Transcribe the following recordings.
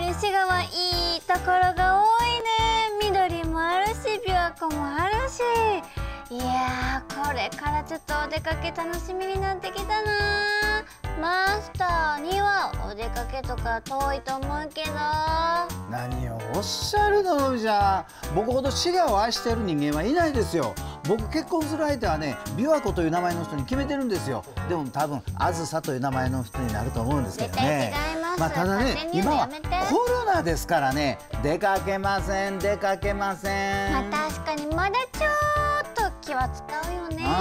滋賀はいいところが多いね。緑もあるし琵琶湖もあるし、いやーこれからちょっとお出かけ楽しみになってきたな。マスターにはお出かけとか遠いと思うけど。 何をおっしゃるののびちゃん、僕ほど滋賀を愛している人間はいないですよ。僕結婚する相手はね、琵琶湖という名前の人に決めてるんですよ。でも多分あずさという名前の人になると思うんですけどね。 絶対違います。 まあただね、今はコロナですからね、出かけません出かけません。 まあ確かにまだちょっと気は使うよね。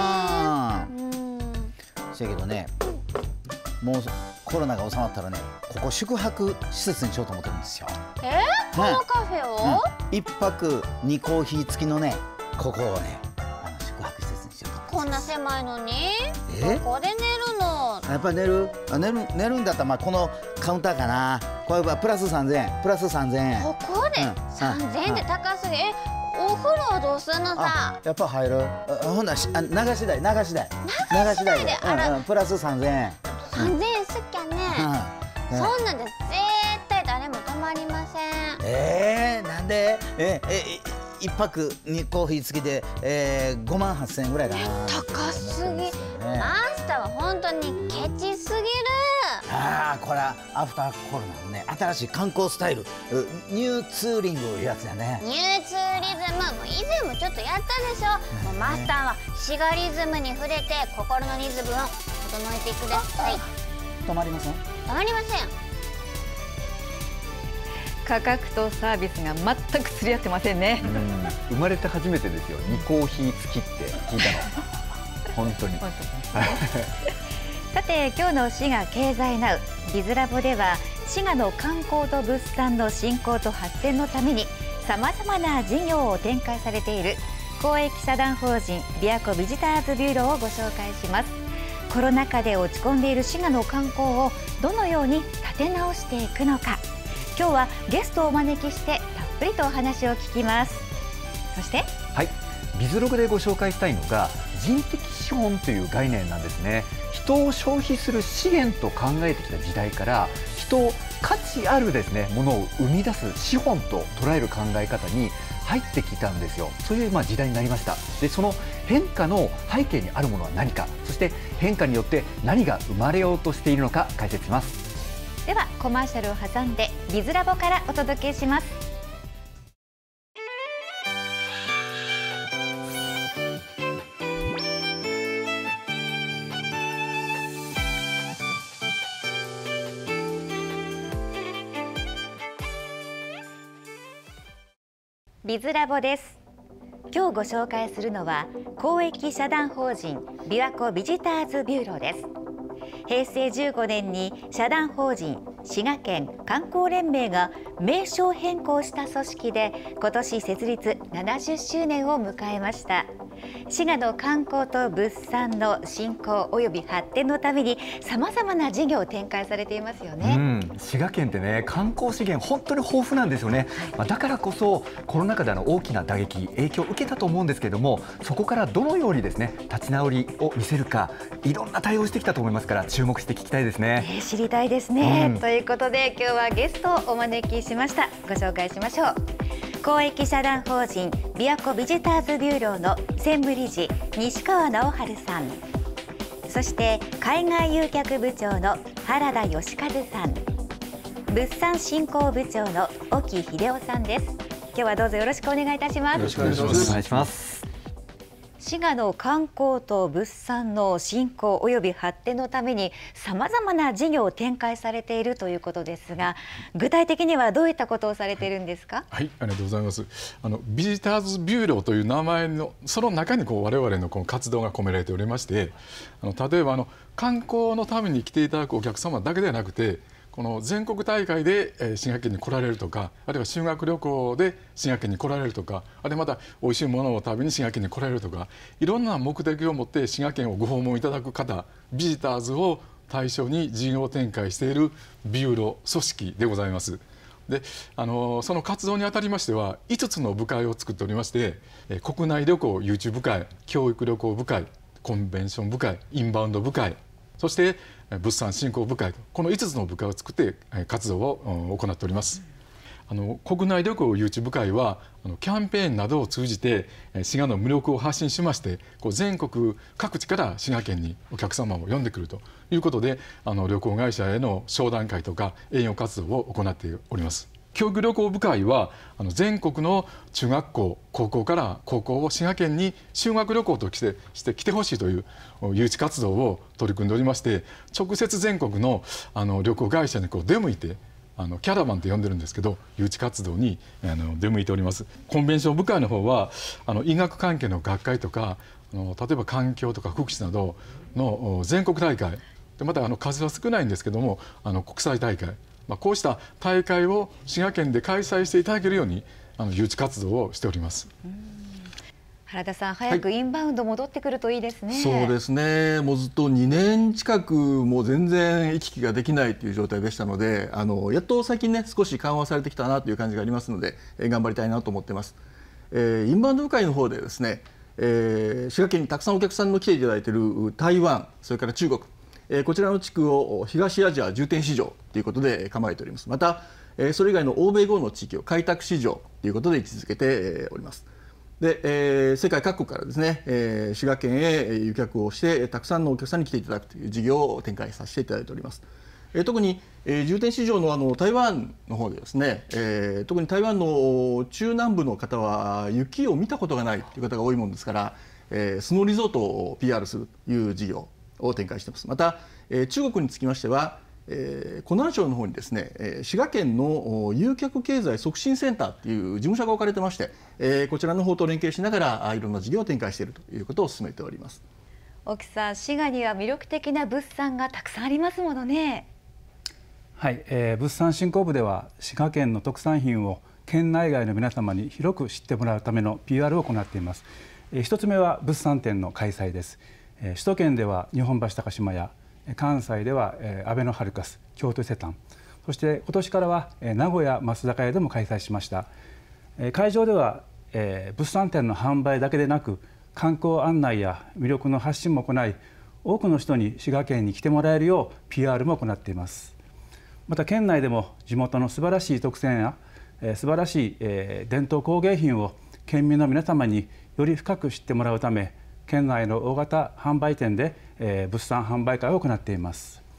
せやけどね、もうコロナが収まったらね、ここ宿泊施設にしようと思ってるんですよ。 このカフェを、 一泊2コーヒー付きのね、ここをね、宿泊施設にしようと思ってます。 こんな狭いのにどこで寝るの？ やっぱり寝るんだったら、まあこのカウンターかな。これはプラス3000円、プラス3000円。 ここで3000円って高すぎ。お風呂はどうすんのさ？ やっぱ入る。ほんなら流し台でプラス3000円。 3000円すっきゃね。そんなんで絶対誰も泊まりません。 なんで一泊2コーヒー付きで5万8000円ぐらいかな。 高すぎ。マスターは本当にケチすぎる。 これはアフターコロナのね、新しい観光スタイル、ニューツーリングいうやつやね。 ニューツーリズム、もう以前もちょっとやったでしょ。もうマスターは滋賀リズムに触れて心のリズムを整えてください。 止まりません？ 止まりません。 価格とサービスが全く釣り合ってませんね。 生まれて初めてですよ。2コーヒー付きって聞いたの。本当に。 さて今日の滋賀経済ナウビズラボでは、滋賀の観光と物産の振興と発展のためにさまざまな事業を展開されている公益社団法人琵琶湖ビジターズビューローをご紹介します。コロナ禍で落ち込んでいる滋賀の観光をどのように立て直していくのか、今日はゲストをお招きしてたっぷりとお話を聞きます。そしてビズログでご紹介したいのが人的資本という概念なんですね。人を消費する資源と考えてきた時代から、人を価値あるですねものを生み出す資本と捉える考え方に入ってきたんですよ。そういう時代になりました。でその変化の背景にあるものは何か、そして変化によって何が生まれようとしているのか解説します。 ではコマーシャルを挟んでビズラボからお届けします。ビズラボです。今日ご紹介するのは公益社団法人琵琶湖ビジターズビューローです。平成15年に社団法人滋賀県観光連盟が名称変更した組織で、今年設立70周年を迎えました。滋賀の観光と物産の振興および発展のためにさまざまな事業を展開されていますよね。 滋賀県ってね、観光資源本当に豊富なんですよね。だからこそコロナ禍で大きな打撃影響を受けたと思うんですけれども、そこからどのようにですね立ち直りを見せるか、いろんな対応をしてきたと思いますから、注目して聞きたいですね。 知りたいですね。ということで今日はゲストをお招きしました。ご紹介しましょう。公益社団法人琵琶湖ビジターズビューローの専務理事西川直春さん、そして海外誘客部長の原田義和さん、物産振興部長の沖秀夫さんです。今日はどうぞよろしくお願いいたします。 よろしくお願いします。 滋賀の観光と物産の振興および発展のためにさまざまな事業を展開されているということですが、具体的にはどういったことをされているんですか？ はい、ありがとうございます。ビジターズビューローという名前のその中に我々の活動が込められておりまして、例えば観光のために来ていただくお客様だけではなくて、この全国大会で滋賀県に来られるとか、あるいは修学旅行で滋賀県に来られるとか、あるいはまたおいしいものを食べに滋賀県に来られるとか、いろんな目的を持って滋賀県をご訪問いただく方、ビジターズを対象に事業展開しているビューロ組織でございます。でその活動にあたりましては5つの部会を作っておりまして、国内旅行誘致部会、教育旅行部会、コンベンション部会、インバウンド部会、そして物産振興部会と、この5つの部会を作って活動を行っております。 国内旅行誘致部会はキャンペーンなどを通じて滋賀の魅力を発信しまして、全国各地から滋賀県にお客様を呼んでくるということで、旅行会社への商談会とか営業活動を行っております。教育旅行部会は全国の中学校高校から高校を滋賀県に修学旅行として来てほしいという誘致活動を取り組んでおりまして、直接全国の旅行会社に出向いてキャラバンと呼んでるんですけど、誘致活動に出向いております。コンベンション部会の方は医学関係の学会とか例えば環境とか福祉などの全国大会で、また数は少ないんですけども国際大会、こうした大会を滋賀県で開催していただけるように誘致活動をしております。 原田さん、早くインバウンド戻ってくるといいですね。 そうですね。もうずっと2年近くもう全然行き来ができないという状態でしたので、やっと最近ね少し緩和されてきたなという感じがありますので、頑張りたいなと思ってます。インバウンド部会の方でですね、滋賀県にたくさんお客さんの来ていただいている台湾、それから中国、こちらの地区を東アジア重点市場ということで構えております。またそれ以外の欧米豪の地域を開拓市場ということで位置づけております。で、世界各国からですね、滋賀県へ輸却をしてたくさんのお客さんに来ていただくという事業を展開させていただいております。特に重点市場の台湾の方でですね、特に台湾の中南部の方は雪を見たことがないという方が多いものですから、スノーリゾートを PR するという事業を展開しています。また中国につきましては湖南省の方にですね、滋賀県の誘客経済促進センターという事務所が置かれてまして、こちらの方と連携しながらいろんな事業を展開しているということを進めております。 沖さん、滋賀には魅力的な物産がたくさんありますものね。 はい、物産振興部では滋賀県の特産品を県内外の皆様に広く知ってもらうための PR を行っています。一つ目は物産展の開催です。首都圏では日本橋高島屋、関西ではあべのハルカス、京都伊勢丹、そして今年からは名古屋松坂屋でも開催しました。会場では物産展の販売だけでなく観光案内や魅力の発信も行い、多くの人に滋賀県に来てもらえるよう PR も行っています。また県内でも地元の素晴らしい特産や素晴らしい伝統工芸品を県民の皆様により深く知ってもらうため、県内の大型販売店で物産販売会を行っています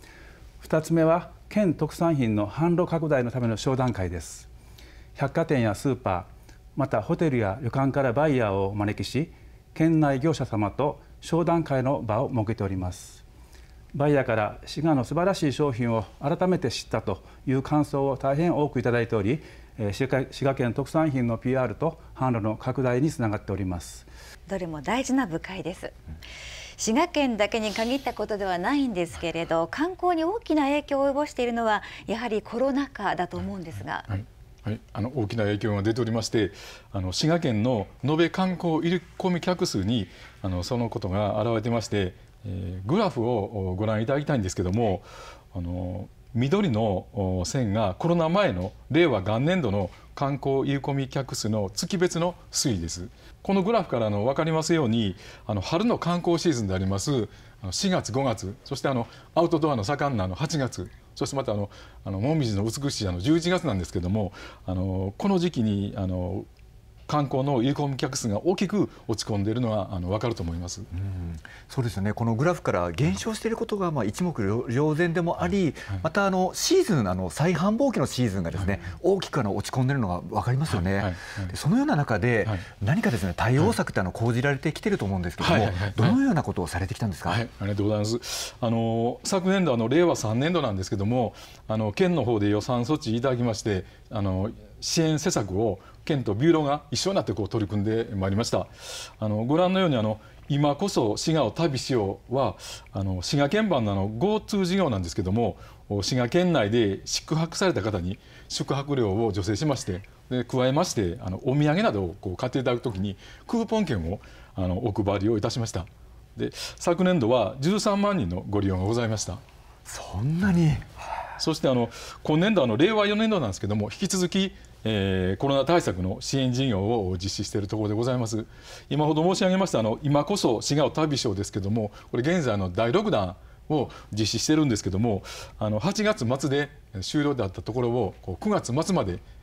。2つ目は県特産品の販路拡大のための商談会です。百貨店やスーパー、またホテルや旅館からバイヤーをお招きし、県内業者様と商談会の場を設けております。バイヤーから滋賀の素晴らしい商品を改めて知ったという感想を大変多くいただいており、滋賀県特産品の PR と販路の拡大につながっております。 どれも大事な部会です。滋賀県だけに限ったことではないんですけれど、観光に大きな影響を及ぼしているのはやはりコロナ禍だと思うんですが、 はい、大きな影響が出ておりまして、滋賀県の延べ観光入り込み客数にそのことが現れていまして、グラフをご覧いただきたいんですけども、緑の線がコロナ前の令和元年度の観光入り込み客数の月別の推移です。このグラフから分かりますように、春の観光シーズンであります4月5月、そしてアウトドアの盛んな8月、そしてまたもみじの美しい11月なんですけども、この時期に観光の入り込み客数が大きく落ち込んでいるのは分かると思います。 そうですよね。このグラフから減少していることが一目瞭然でもあり、またシーズン再繁忙期のシーズンがですね、大きく落ち込んでいるのが分かりますよね。でそのような中で何かですね、対応策って講じられてきていると思うんですけども、どのようなことをされてきたんですか。 ありがとうございます。昨年度令和3年度なんですけども、県の方で予算措置いただきまして、支援施策を県とビューロが一緒になって取り組んでまいりました。ご覧のように今こそ滋賀を旅しようは滋賀県版の GoTo 事業なんですけども、滋賀県内で宿泊された方に宿泊料を助成しまして、で加えましてお土産などを買っていただくときにクーポン券をお配りをいたしました。で昨年度は13万人のご利用がございました。 そんなに。 そして今年度令和4年度なんですけども、引き続きコロナ対策の支援事業を実施しているところでございます。今ほど申し上げました今こそ滋賀を旅しようですけども、これ現在第6弾を実施してるんですけども、8月末で終了であったところを9月末まで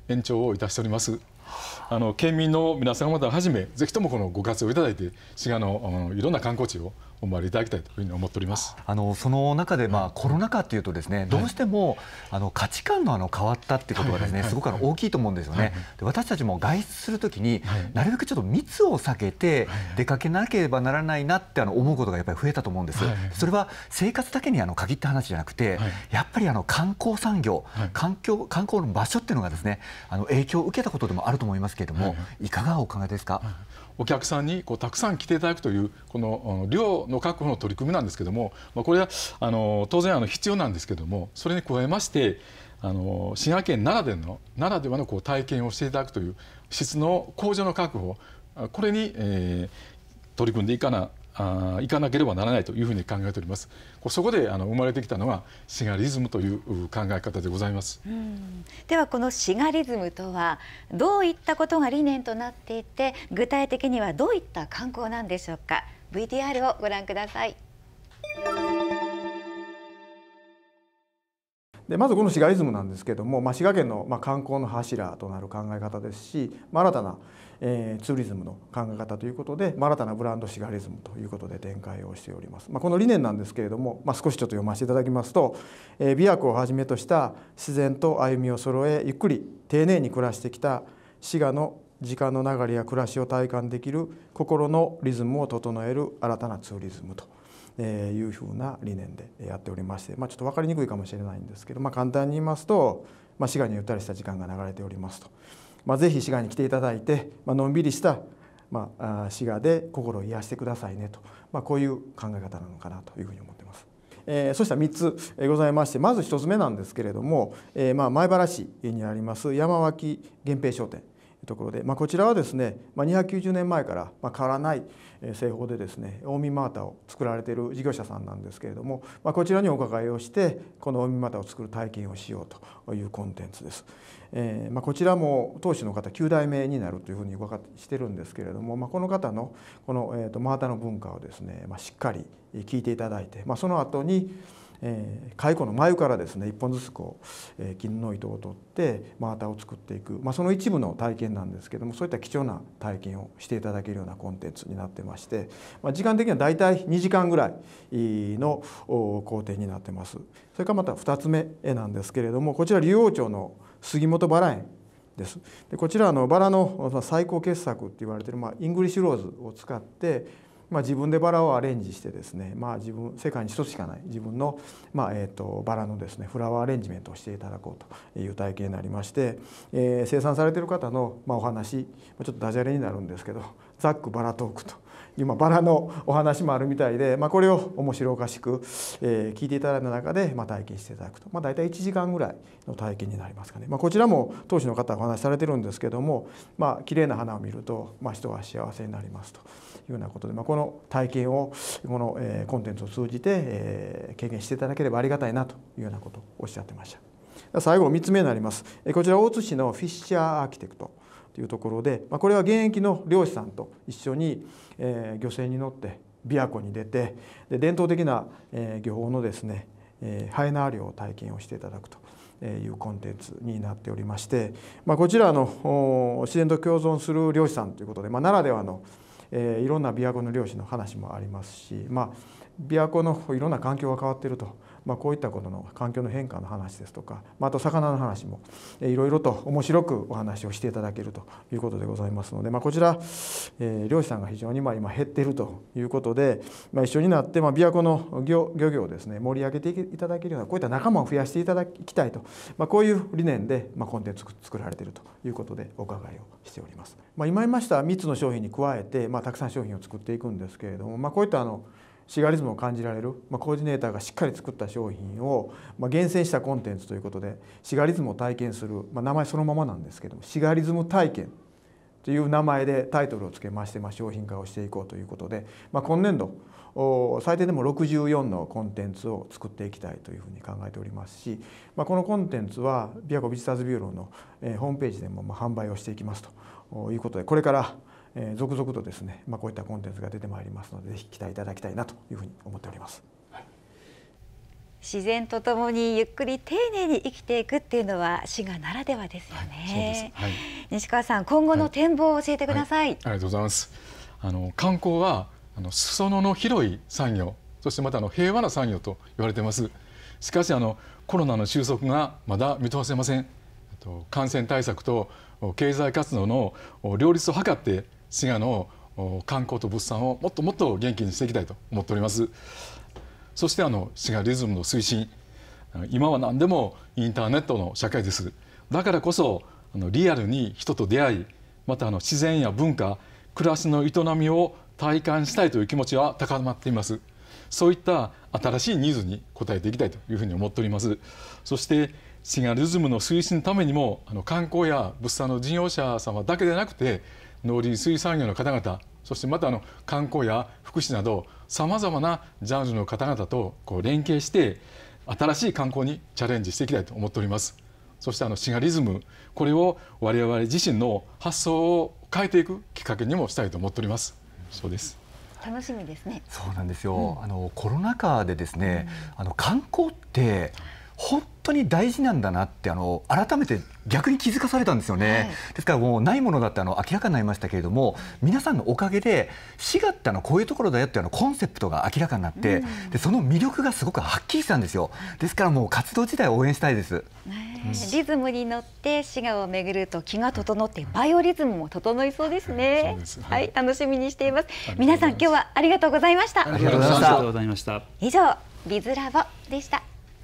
延長をいたしております。県民の皆様方をはじめ、ぜひともこのご活用いただいて、滋賀のいろんな観光地をお回りいただきたいというふうに思っております。 その中で、コロナ禍というとですね、どうしても価値観の変わったっていうことがですね、すごく大きいと思うんですよね。で、私たちも外出するときに、なるべくちょっと密を避けて出かけなければならないなって思うことがやっぱり増えたと思うんです。それは生活だけに限った話じゃなくて、やっぱり観光産業、観光の場所っていうのがですね、影響を受けたことでもあると思いますけれども、いかがお考えですか？ お客さんにたくさん来ていただくというこの量の確保の取り組みなんですけども、これは当然必要なんですけども、それに加えまして滋賀県ならではの体験をしていただくという質の向上の確保、これに、取り組んでいかなければならないというふうに考えております。そこで生まれてきたのが滋賀リズムという考え方でございます。 ではこの滋賀リズムとはどういったことが理念となっていて、具体的にはどういった観光なんでしょうか。 VTR をご覧ください。 でまずこの滋賀リズムなんですけれども、滋賀県の観光の柱となる考え方ですし、新たなツーリズムの考え方ということで、新たなブランド滋賀リズムということで展開をしております。この理念なんですけれども、少しちょっと読ませていただきますと、琵琶湖をはじめとした自然と歩みを揃え、ゆっくり丁寧に暮らしてきた滋賀の時間の流れや暮らしを体感できる心のリズムを整える新たなツーリズムというふうな理念でやっておりまして、ちょっと分かりにくいかもしれないんですけど、簡単に言いますと、滋賀にゆったりした時間が流れておりますと。ぜひ滋賀に来ていただいて、のんびりした滋賀で心を癒してくださいねと、こういう考え方なのかなというふうに思っています。そしたら3つございまして、まず1つ目なんですけれども、前原市にあります山脇源平商店というところで、こちらはですね、290年前から変わらない製法でですね、近江真綿を作られている事業者さんなんですけれども、こちらにお伺いをしてこの近江真綿を作る体験をしようというコンテンツです。こちらも当主の方9代目になるというふうに伺ってるんですけれども、この方のこの真綿の文化をですね、しっかり聞いていただいて、その後に蚕の繭からですね、一本ずつ絹の糸を取って真綿を作っていく、その一部の体験なんですけども、そういった貴重な体験をしていただけるようなコンテンツになってまして、時間的にはだいたい2時間ぐらいの工程になってます。それからまた2つ目なんですけれども、こちら竜王町の杉本バラ園です。でこちらバラの最高傑作って言われている、イングリッシュローズを使って自分でバラをアレンジしてですね、世界に一つしかない自分の、バラのですねフラワーアレンジメントをしていただこうという体験になりまして、生産されている方の、お話、ちょっとダジャレになるんですけど、ザックバラトークというバラのお話もあるみたいで、これを面白おかしく、聞いていただいた中で、体験していただくと、大体1時間ぐらいの体験になりますかね。こちらも当主の方がお話しされてるんですけども、綺麗な花を見ると、人が幸せになりますというようなことで、この体験をこのコンテンツを通じて経験していただければありがたいなというようなことをおっしゃってました。最後3つ目になります。こちら大津市のフィッシャーアーキテクトというところで、これは現役の漁師さんと一緒に漁船に乗って琵琶湖に出て、伝統的な漁法のですねはえ縄漁を体験をしていただくというコンテンツになっておりまして、こちら自然と共存する漁師さんということで、ならではのいろんな琵琶湖の漁師の話もありますし、琵琶湖のいろんな環境が変わっていると、こういったことの環境の変化の話ですとか、あと魚の話もいろいろと面白くお話をしていただけるということでございますので、こちら漁師さんが非常に今減っているということで、一緒になって琵琶湖の漁業をですね盛り上げていただけるような、こういった仲間を増やしていただきたいと、こういう理念でコンテンツを作られているということでお伺いをしております。今言いました3つの商品に加えて、たくさん商品を作っていくんですけれども、こういった滋賀リズムを感じられる、コーディネーターがしっかり作った商品を、厳選したコンテンツということで、滋賀リズムを体験する、名前そのままなんですけども、滋賀リズム体験という名前でタイトルをつけまして、商品化をしていこうということで、今年度最低でも64のコンテンツを作っていきたいというふうに考えておりますし、このコンテンツは琵琶湖ビジターズビューローのホームページでも販売をしていきますということで、これから続々とですね、こういったコンテンツが出てまいりますので、ぜひ期待いただきたいなというふうに思っております。 自然とともにゆっくり丁寧に生きていくっていうのは滋賀ならではですよね。 はい、 西川さん、今後の展望を教えてください。 ありがとうございます。観光は裾野の広い産業、そしてまた平和な産業と言われています。しかしコロナの収束がまだ見通せません。感染対策と経済活動の両立を図って滋賀の観光と物産をもっともっと元気にしていきたいと思っております。そして滋賀リズムの推進、今は何でもインターネットの社会です。だからこそリアルに人と出会い、また自然や文化、暮らしの営みを体感したいという気持ちは高まっています。そういった新しいニーズに応えていきたいというふうに思っております。そして滋賀リズムの推進のためにも観光や物産の事業者様だけでなくて農林水産業の方々、そしてまた観光や福祉などさまざまなジャンルの方々と連携して新しい観光にチャレンジしていきたいと思っております。そして滋賀リズム、これを我々自身の発想を変えていくきっかけにもしたいと思っております。そうです。 楽しみですね。 そうなんですよ。コロナ禍でですね、観光って本当に大事なんだなって改めて逆に気づかされたんですよね。ですからもうないものだって明らかになりましたけれども、皆さんのおかげで滋賀ってこういうところだよってコンセプトが明らかになって、でその魅力がすごくはっきりしたんですよ。ですからもう活動自体を応援したいです。 リズムに乗って滋賀を巡ると気が整ってバイオリズムも整いそうですね。はい、楽しみにしています。皆さん今日はありがとうございました。 ありがとうございました。 以上ビズラボでした。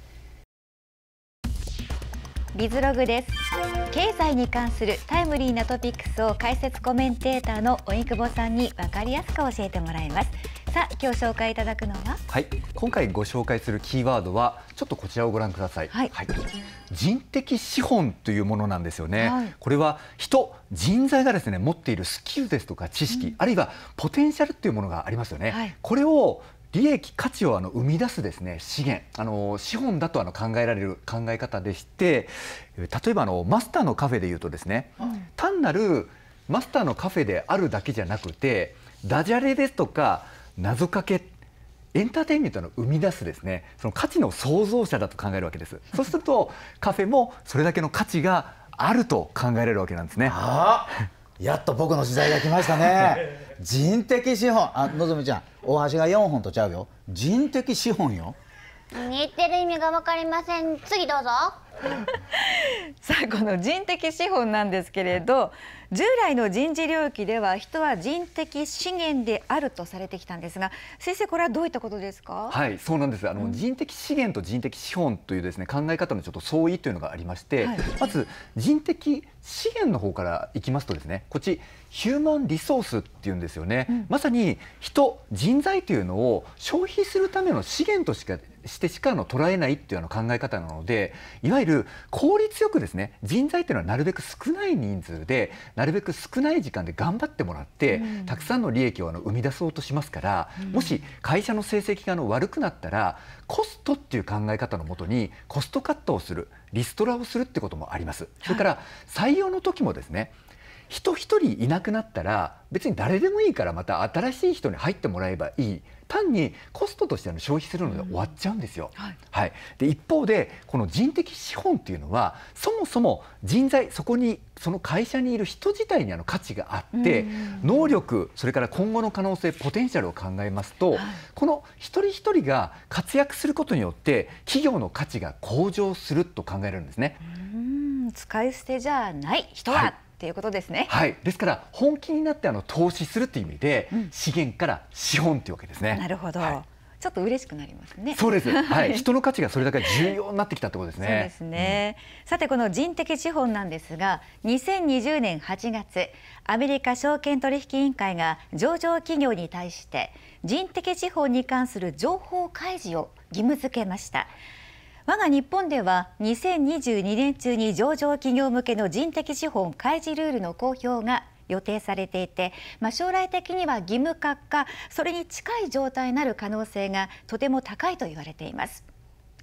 ビズログです。経済に関するタイムリーなトピックスを解説コメンテーターの荻窪さんに分かりやすく教えてもらいます。さあ今日紹介いただくのは、 はい、今回ご紹介するキーワードはちょっとこちらをご覧ください。人的資本というものなんですよね。これは人材がですね持っているスキルですとか知識、あるいはポテンシャルっていうものがありますよね。これを利益価値を生み出すですね資源、資本だと考えられる考え方でして、例えばマスターのカフェでいうとですね、単なるマスターのカフェであるだけじゃなくてダジャレですとか謎かけ、エンターテインメントの生み出すですねその価値の創造者だと考えるわけです。そうするとカフェもそれだけの価値があると考えられるわけなんですね。 やっと僕の時代が来ましたね。人的資本、のぞみちゃん、大橋が4本とちゃうよ。人的資本よ。 言ってる意味が分かりません。次どうぞ。 さあこの人的資本なんですけれど、従来の人事領域では人は人的資源であるとされてきたんですが、先生これはどういったことですか？ はい、そうなんです。人的資源と人的資本というですね考え方のちょっと相違というのがありまして、まず人的資源の方からいきますとですね、こっちヒューマンリソースっていうんですよね。まさに人材というのを消費するための資源としてしか捉えないっていう考え方なので、いわゆる効率よくですね人材というのはなるべく少ない人数でなるべく少ない時間で頑張ってもらって、たくさんの利益を生み出そうとしますから、もし会社の成績が悪くなったらコストっていう考え方のもとにコストカットをする、リストラをするってこともあります。それから採用の時もですね、人一人いなくなったら別に誰でもいいからまた新しい人に入ってもらえばいい、単にコストとして消費するので終わっちゃうんですよ。で一方でこの人的資本っていうのはそもそも人材、その会社にいる人自体に価値があって、能力、それから今後の可能性、ポテンシャルを考えますと、この一人一人が活躍することによって企業の価値が向上すると考えられるんですね。 使い捨てじゃない人は、っていうことですね。 ですから本気になって投資するという意味で、資源から資本というわけですね。 なるほど。ちょっと嬉しくなりますね。 そうです。人の価値がそれだけ重要になってきたってことですね。 そうですね。さてこの人的資本なんですが、2020年8月、アメリカ証券取引委員会が上場企業に対して人的資本に関する情報開示を義務付けました。我が日本では2022年中に上場企業向けの人的資本開示ルールの公表が予定されていて、将来的には義務化かそれに近い状態になる可能性がとても高いと言われています。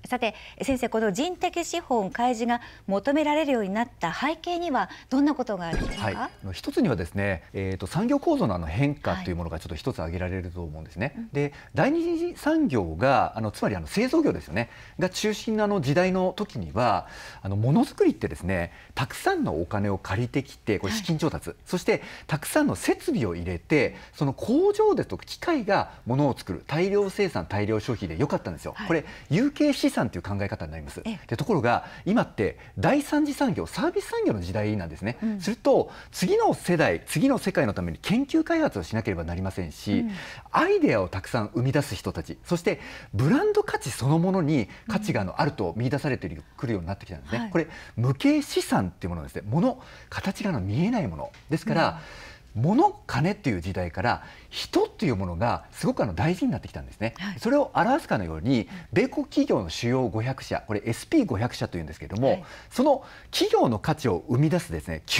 さて先生、この人的資本開示が求められるようになった背景にはどんなことがあるんですか？ はい、一つにはですね、産業構造の変化というものがちょっと一つ挙げられると思うんですね。で、第二次産業がつまり製造業ですよねが中心の時代の時にはものづくりってですね、たくさんのお金を借りてきて、これ資金調達、そしてたくさんの設備を入れて、その工場ですとか機械がものを作る、大量生産大量消費で良かったんですよ。これ有形資産という考え方になります。で、ところが今って第三次産業、サービス産業の時代なんですね。すると次の世代、次の世界のために研究開発をしなければなりませんし、アイデアをたくさん生み出す人たち、そしてブランド価値そのものに価値があると見出されてくるようになってきたんですね。これ無形資産っていうものですね、形が見えないものですから、物、金っていう時代から人っていうものがすごく大事になってきたんですね。それを表すかのように、米国企業の主要500社、これ SP500 社というんですけれども、その企業の価値を生み出すですね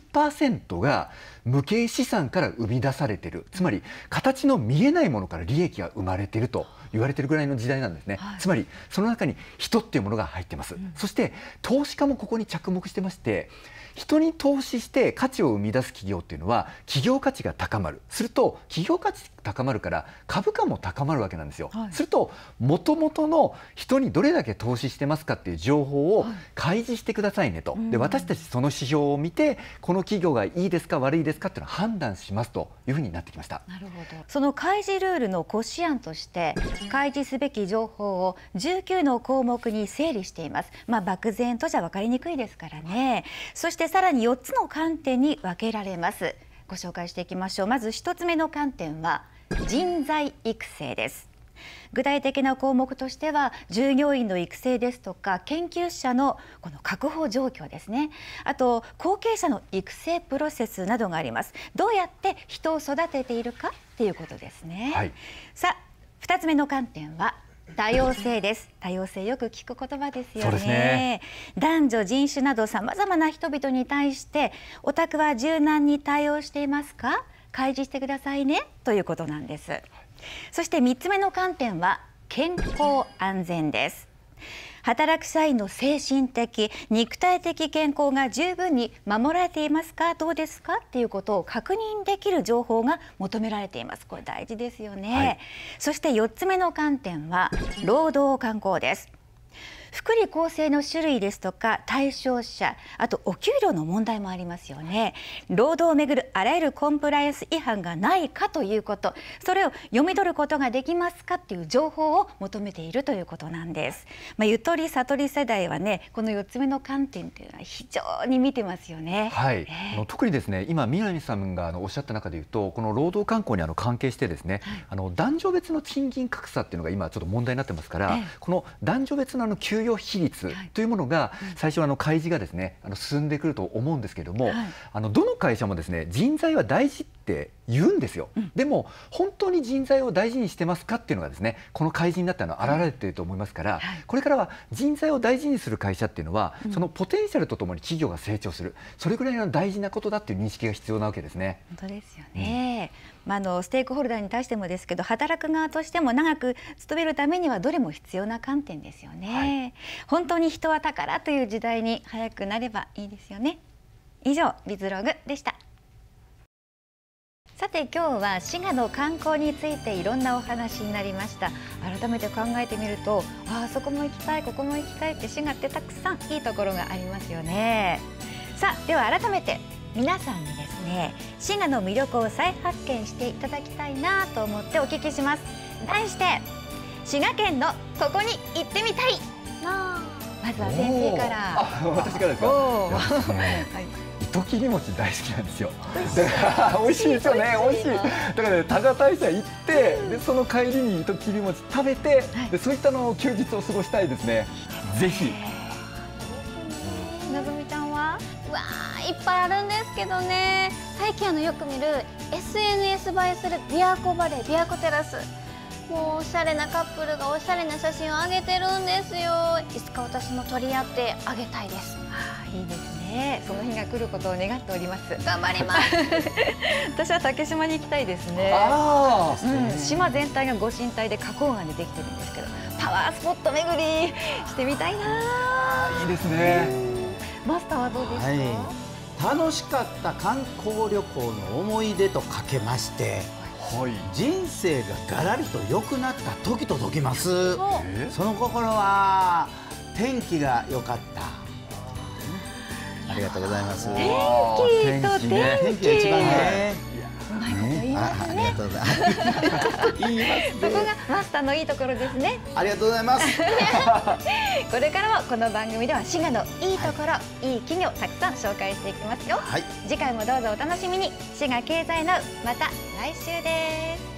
90% が無形資産から生み出されている、つまり形の見えないものから利益が生まれていると言われているぐらいの時代なんですね。つまりその中に人っていうものが入ってます。そして投資家もここに着目してまして、人に投資して価値を生み出す企業っていうのは企業価値が高まる、すると企業価値高まるから株価も高まるわけなんですよ。すると元々の人にどれだけ投資してますかっていう情報を開示してくださいねと。で、私たちその指標を見て、この企業がいいですか悪いですかっていうのを判断しますというふうになってきました。 なるほど。その開示ルールの骨子案として開示すべき情報を19の項目に整理しています。漠然とじゃ分かりにくいですからね。そしてさらに4つの観点に分けられます。ご紹介していきましょう。まず1つ目の観点は人材育成です。具体的な項目としては従業員の育成ですとか、研究者のこの確保状況ですね、あと後継者の育成プロセスなどがあります。どうやって人を育てているかっていうことですね。さあ、2つ目の観点は多様性です。多様性、よく聞く言葉ですよね。男女、人種などさまざまな人々に対してお宅は柔軟に対応していますか、開示してくださいねということなんです。そして3つ目の観点は健康安全です。働く社員の精神的、肉体的健康が十分に守られていますか、どうですかっていうことを確認できる情報が求められています。これ大事ですよね。そして4つ目の観点は労働慣行です。福利厚生の種類ですとか対象者、あとお給料の問題もありますよね。労働をめぐるあらゆるコンプライアンス違反がないかということ、それを読み取ることができますかっていう情報を求めているということなんです。ゆとり悟り世代はね、この4つ目の観点というのは非常に見てますよね。 特にですね、今南さんがおっしゃった中でいうと、この労働慣行に関係してですね、男女別の賃金格差っていうのが今ちょっと問題になってますから、この男女別の給与比率というものが最初は開示がですね進んでくると思うんですけれども、どの会社もですね人材は大事って言うんですよ。でも本当に人材を大事にしてますかっていうのがですね、この開示になったのは現れていると思いますから、これからは人材を大事にする会社っていうのは、そのポテンシャルとともに企業が成長する、それぐらいの大事なことだっていう認識が必要なわけですね。 本当ですよね。ステークホルダーに対してもですけど、働く側としても長く勤めるためにはどれも必要な観点ですよね。本当に人は宝という時代に早くなればいいですよね。以上、ビズログでした。さて、今日は滋賀の観光についていろんなお話になりました。改めて考えてみると、あそこも行きたい、ここも行きたいって滋賀ってたくさんいいところがありますよね。さあ、では改めて皆さんにですね、滋賀の魅力を再発見していただきたいなと思ってお聞きします。題して、滋賀県のここに行ってみたい。まずは先生から。 私からですか。糸切り餅大好きなんですよ。美味しいですよね。美味しい。だからね、多賀大社行って、でその帰りに糸切り餅食べて、でそういったのを休日を過ごしたいですね。ぜひ。 なずみちゃんは？いっぱいあるんですけどね。最近よく見る SNS 映えする琵琶湖バレー、琵琶湖テラス。もうおしゃれなカップルがおしゃれな写真を上げてるんですよ。いつか私も取り合ってあげたいです。 いいですね。 ね、その日が来ることを願っております。 頑張ります。 私は竹島に行きたいですね。 あ島全体がご神体で花崗岩でできてるんですけど、パワースポット巡りしてみたいな。 いいですね。 マスターはどうですか？ はい、楽しかった観光旅行の思い出とかけまして、 はい。 人生がガラリと良くなった時と解きます。 えその心は天気が良かった。ありがとうございます。 天気と天気。 天気が一番ね。 うまいこと言いますありね。 がとうございます。言いますそこね。 がマスターのいいところですね。 ありがとうございます。 これからもこの番組では滋賀のいいところ、いい企業たくさん紹介していきますよ。 はい。 次回もどうぞお楽しみに。滋賀経済ナウ、また来週です。